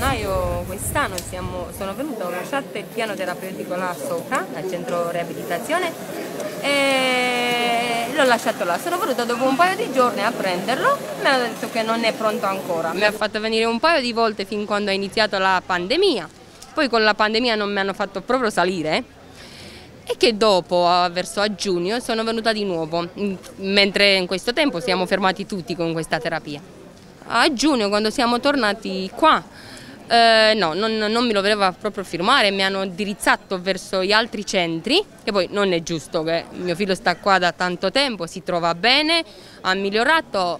gennaio quest'anno sono venuta, ho lasciato il piano terapeutico là sopra, al centro riabilitazione, e l'ho lasciato là. Sono venuta dopo un paio di giorni a prenderlo, mi hanno detto che non è pronto ancora. Mi ha fatto venire un paio di volte fin quando è iniziata la pandemia, poi con la pandemia non mi hanno fatto proprio salire. E che dopo, verso giugno, sono venuta di nuovo, mentre in questo tempo siamo fermati tutti con questa terapia. A giugno, quando siamo tornati qua, no, non me lo voleva proprio firmare, mi hanno indirizzato verso gli altri centri, che poi non è giusto, che mio figlio sta qua da tanto tempo, si trova bene, ha migliorato,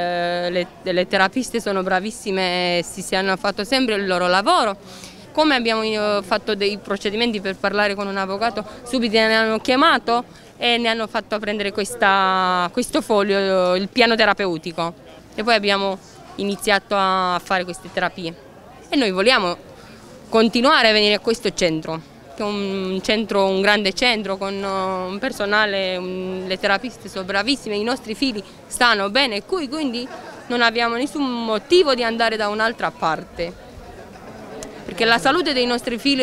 le terapiste sono bravissime, si hanno fatto sempre il loro lavoro. Come abbiamo fatto dei procedimenti per parlare con un avvocato, subito ne hanno chiamato e ne hanno fatto prendere questo foglio, il piano terapeutico, e poi abbiamo iniziato a fare queste terapie. E noi vogliamo continuare a venire a questo centro, che è un grande centro con un personale, le terapiste sono bravissime, i nostri figli stanno bene qui, quindi non abbiamo nessun motivo di andare da un'altra parte. Perché la salute dei nostri figli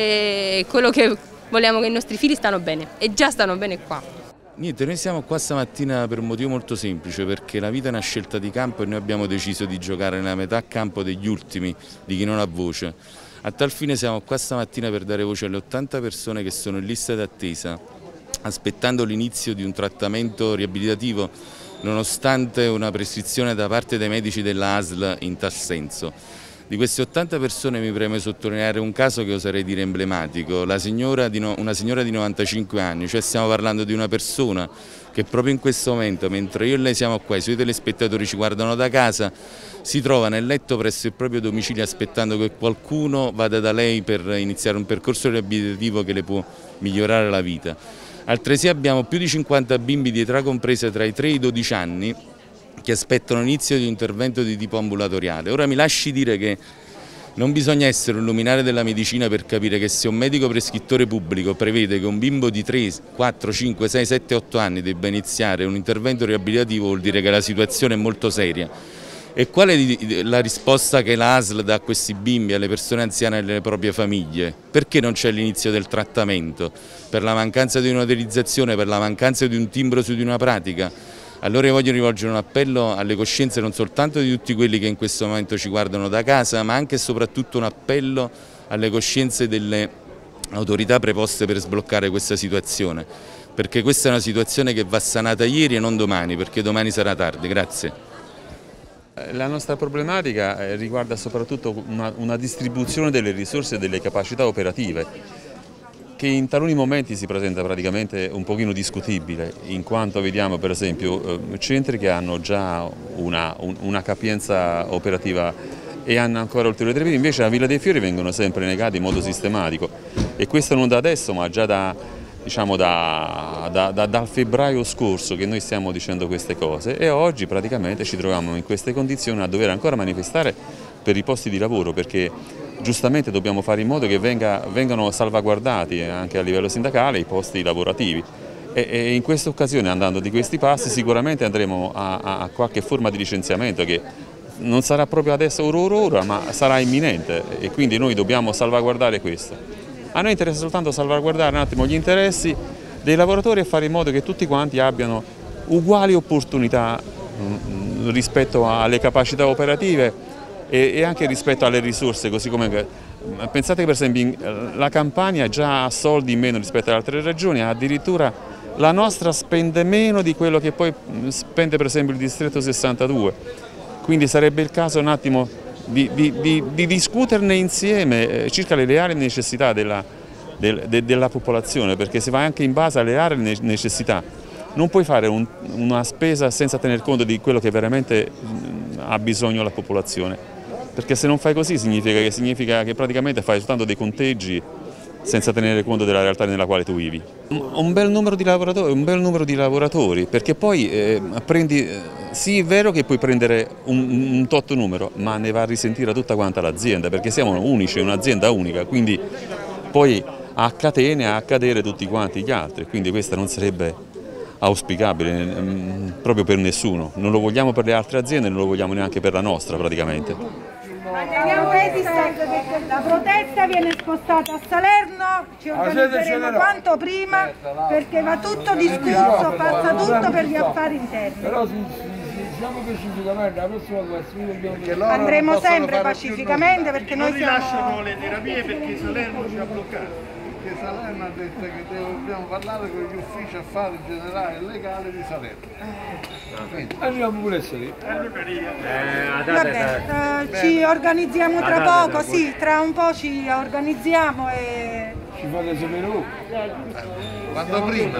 è quello che vogliamo, che i nostri figli stanno bene e già stanno bene qua. Niente, noi siamo qua stamattina per un motivo molto semplice, perché la vita è una scelta di campo e noi abbiamo deciso di giocare nella metà campo degli ultimi, di chi non ha voce. A tal fine siamo qua stamattina per dare voce alle 80 persone che sono in lista d'attesa, aspettando l'inizio di un trattamento riabilitativo, nonostante una prescrizione da parte dei medici della ASL in tal senso. Di queste 80 persone mi preme sottolineare un caso che oserei dire emblematico, una signora di 95 anni, cioè stiamo parlando di una persona che proprio in questo momento, mentre io e lei siamo qua, i suoi telespettatori ci guardano da casa, si trova nel letto presso il proprio domicilio aspettando che qualcuno vada da lei per iniziare un percorso riabilitativo che le può migliorare la vita. Altresì abbiamo più di 50 bimbi di età compresa tra i 3 e i 12 anni che aspettano l'inizio di un intervento di tipo ambulatoriale. Ora mi lasci dire che non bisogna essere un luminare della medicina per capire che se un medico prescrittore pubblico prevede che un bimbo di 3, 4, 5, 6, 7, 8 anni debba iniziare un intervento riabilitativo, vuol dire che la situazione è molto seria. E qual è la risposta che la ASL dà a questi bimbi, alle persone anziane e alle proprie famiglie? Perché non c'è l'inizio del trattamento? Per la mancanza di un'autorizzazione, per la mancanza di un timbro su di una pratica? Allora io voglio rivolgere un appello alle coscienze non soltanto di tutti quelli che in questo momento ci guardano da casa, ma anche e soprattutto un appello alle coscienze delle autorità preposte per sbloccare questa situazione, perché questa è una situazione che va sanata ieri e non domani, perché domani sarà tardi. Grazie. La nostra problematica riguarda soprattutto una distribuzione delle risorse e delle capacità operative, che in taluni momenti si presenta praticamente un pochino discutibile, in quanto vediamo per esempio centri che hanno già una capienza operativa e hanno ancora ulteriori terapie, invece a Villa dei Fiori vengono sempre negati in modo sistematico, e questo non da adesso ma già dal febbraio scorso che noi stiamo dicendo queste cose, e oggi praticamente ci troviamo in queste condizioni a dover ancora manifestare per i posti di lavoro, perché giustamente dobbiamo fare in modo che vengano salvaguardati anche a livello sindacale i posti lavorativi, e in questa occasione, andando di questi passi, sicuramente andremo a qualche forma di licenziamento che non sarà proprio adesso ora, ma sarà imminente, e quindi noi dobbiamo salvaguardare questo. A noi interessa soltanto salvaguardare un attimo gli interessi dei lavoratori e fare in modo che tutti quanti abbiano uguali opportunità rispetto alle capacità operative e anche rispetto alle risorse, così come pensate che per esempio la Campania già ha soldi in meno rispetto alle altre regioni, addirittura la nostra spende meno di quello che poi spende per esempio il distretto 62, quindi sarebbe il caso un attimo di discuterne insieme circa le reali necessità della popolazione, perché si va anche in base alle reali necessità. Non puoi fare una spesa senza tener conto di quello che veramente ha bisogno la popolazione, perché se non fai così significa che praticamente fai soltanto dei conteggi senza tenere conto della realtà nella quale tu vivi. Un bel numero di lavoratori, perché poi sì, è vero che puoi prendere un tot numero, ma ne va a risentire tutta quanta l'azienda, perché siamo unici, è un'azienda unica, quindi poi a catene a accadere tutti quanti gli altri, quindi questa non sarebbe auspicabile proprio per nessuno. Non lo vogliamo per le altre aziende, non lo vogliamo neanche per la nostra praticamente. La protesta viene spostata a Salerno, ci organizzeremo quanto prima perché va tutto discusso, passa tutto per gli affari interni. Però diciamo pacificamente, la prossima volta andremo sempre pacificamente perché noi siamo... rilasciano le terapie perché Salerno ci ha bloccato. Perché Salerno ha detto che dobbiamo parlare con gli uffici affari generali e legali di Salerno. Andiamo pure lì. Vabbè, ci organizziamo tra poco, sì, tra un po' ci organizziamo e... Ci fate sapere voi? Quando prima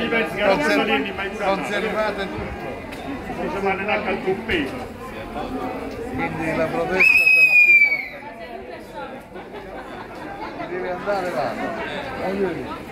conservate tutto. Ci vanno anche al compeso. Quindi la protesta sarà più forte. Deve andare là.